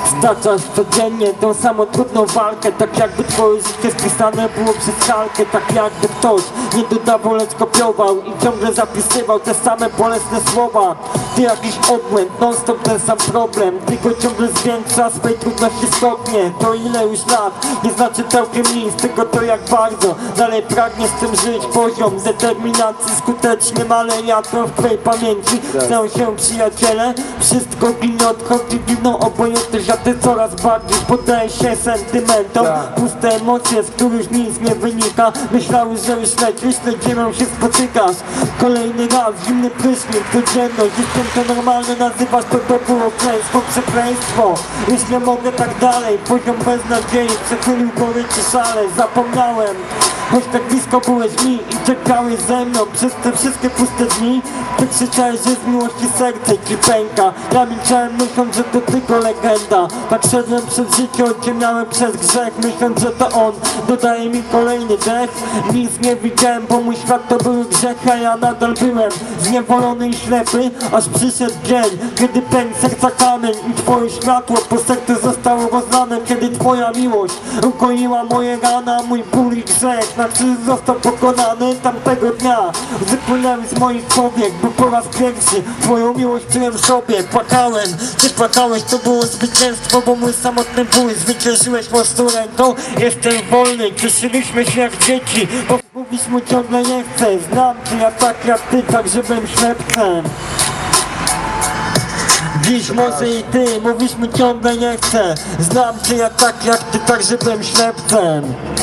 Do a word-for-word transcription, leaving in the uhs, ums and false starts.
Staczasz codziennie tą samą trudną walkę, tak jakby twoje życie spisane było przez kalkę. Tak jakby ktoś nie dodawał, lecz kopiował i ciągle zapisywał te same bolesne słowa. Ty jakiś obłęd, non stop ten sam problem, tylko ciągle zwiększa swej trudności stopnie. To ile już lat nie znaczy całkiem nic, tylko to jak bardzo dalej pragniesz z tym żyć. Poziom determinacji skutecznie maleja, to w twojej pamięci stają się przyjaciele. Wszystko ginie, odchodzi, giną obojętność, a ty coraz bardziej poddajesz się sentymentom. Puste emocje, z których nic nie wynika. Myślałeś, że już lecisz, ziemią się spotykasz. Kolejny raz, zimny prysznic, codzienność. Jestem to normalne, nazywasz to to było klęstwo, przekleństwo. Już nie mogę tak dalej, poziom beznadziei przechylił goryczy szale. Zapomniałem, choć tak blisko byłeś mi i czekałeś ze mną przez te wszystkie puste dni. Ty krzyczałeś, że z miłości serce ci pęka. Ja milczałem, myśląc, że to tylko legenda. Tak szedłem przez życie, ociemniałem przez grzech, myśląc, że to on dodaje mi kolejny dech. Nic nie widziałem, bo mój świat to były grzechy, a ja nadal byłem zniewolony i ślepy. Aż przyszedł dzień, kiedy pękł serca kamień i twoje światło po sercu zostało rozlane. Kiedy twoja miłość ukoiła moje rana, mój ból i grzech na krzyżu został pokonany. Tamtego dnia wypłynęły z moich powiek, bo po raz pierwszy twoją miłość czułem w sobie. Płakałem, ty płakałeś, to było zwycięstwo, bo mój samotny ból zwyciężyłeś mocną ręką. Jestem wolny, cieszyliśmy się jak dzieci, bo mówisz mu ciągle nie chcę. Znam cię, ja tak jak ty, tak żebym ślepcem. Dziś może i ty, mówisz mi ciągle nie chcę. Znam cię, ja tak jak ty, tak żebym ślepcem.